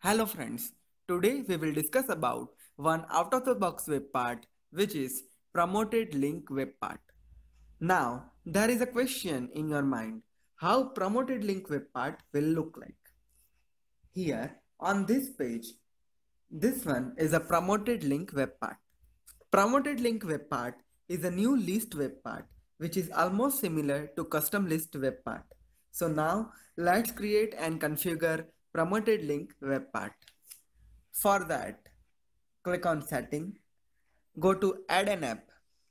Hello friends, today we will discuss about one out-of-the-box web part which is promoted link web part. Now, there is a question in your mind, how promoted link web part will look like. Here on this page, this one is a promoted link web part. Promoted link web part is a new list web part which is almost similar to custom list web part. So now let's create and configure promoted link web part. For that, click on setting, go to add an app.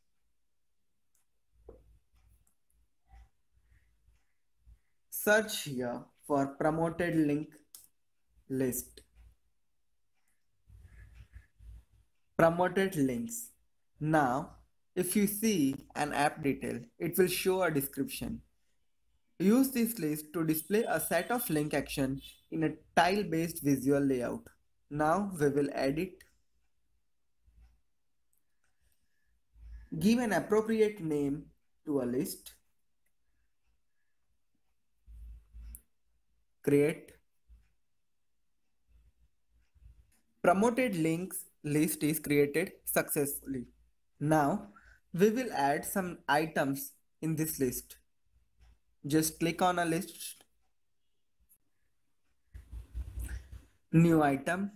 Search here for promoted link list. Promoted links. Now, if you see an app detail, it will show a description. Use this list to display a set of link action in a tile-based visual layout. Now we will edit. Give an appropriate name to a list. Create. Promoted links list is created successfully. Now we will add some items in this list. Just click on a list, new item.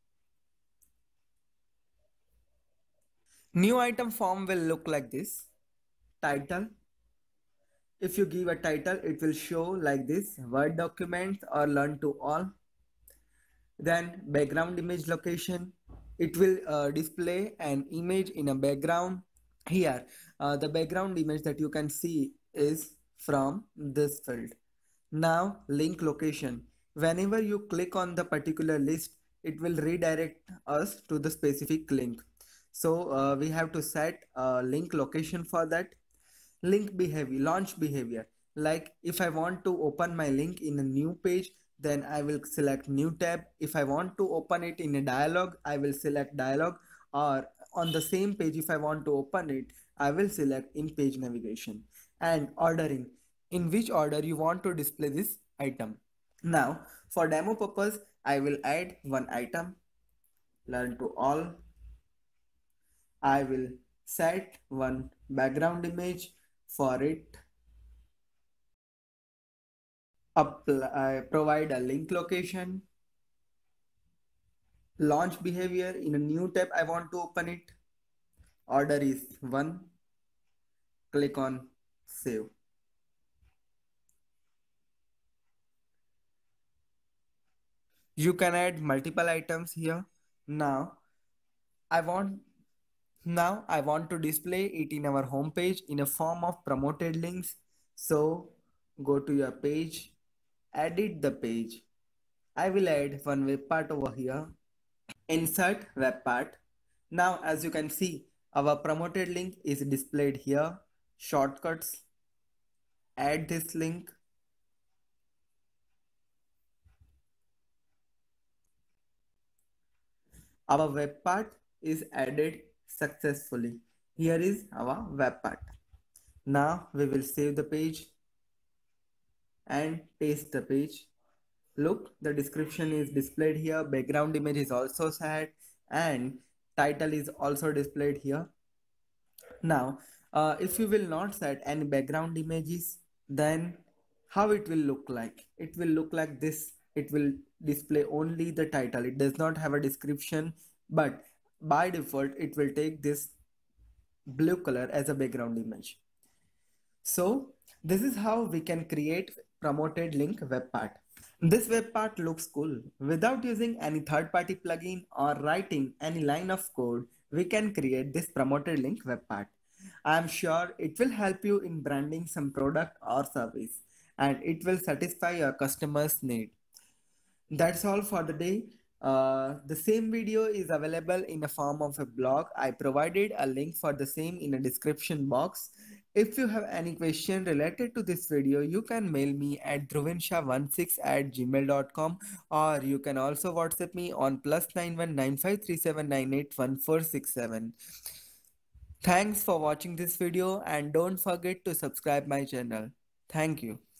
New item form will look like this. Title. If you give a title, it will show like this: Word documents or learn to all. Then background image location. It will display an image in a background. Here, the background image that you can see is from this field. Now, link location. Whenever you click on the particular list, it will redirect us to the specific link. So we have to set a link location for that. Link behavior, launch behavior. Like if I want to open my link in a new page, then I will select new tab. If I want to open it in a dialog, I will select dialog, or on the same page if I want to open it, I will select in page navigation. And ordering, in which order you want to display this item. Now for demo purpose, I will add one item, learn to all. I will set one background image for it. Provide a link location. Launch behavior, in a new tab I want to open it. Order is 1. Click on save. You can add multiple items here. Now I want to display it in our home page in a form of promoted links. So go to your page, edit the page. I will add one web part over here. Insert web part. Now as you can see, our promoted link is displayed here. Shortcuts. Add this link. Our web part is added successfully. Here is our web part. Now we will save the page and paste the page. Look, the description is displayed here. Background image is also set and title is also displayed here. Now, if you will not set any background images, then how it will look like? It will look like this. It will display only the title. It does not have a description, but by default, it will take this blue color as a background image. So this is how we can create promoted link web part. This web part looks cool. Without using any third-party plugin or writing any line of code, we can create this promoted link web part. I am sure it will help you in branding some product or service, and it will satisfy your customer's need. That's all for the day. The same video is available in the form of a blog. I provided a link for the same in a description box. If you have any question related to this video, you can mail me at dhruvinsha16@gmail.com, or you can also WhatsApp me on +919537981467. Thanks for watching this video and don't forget to subscribe my channel. Thank you.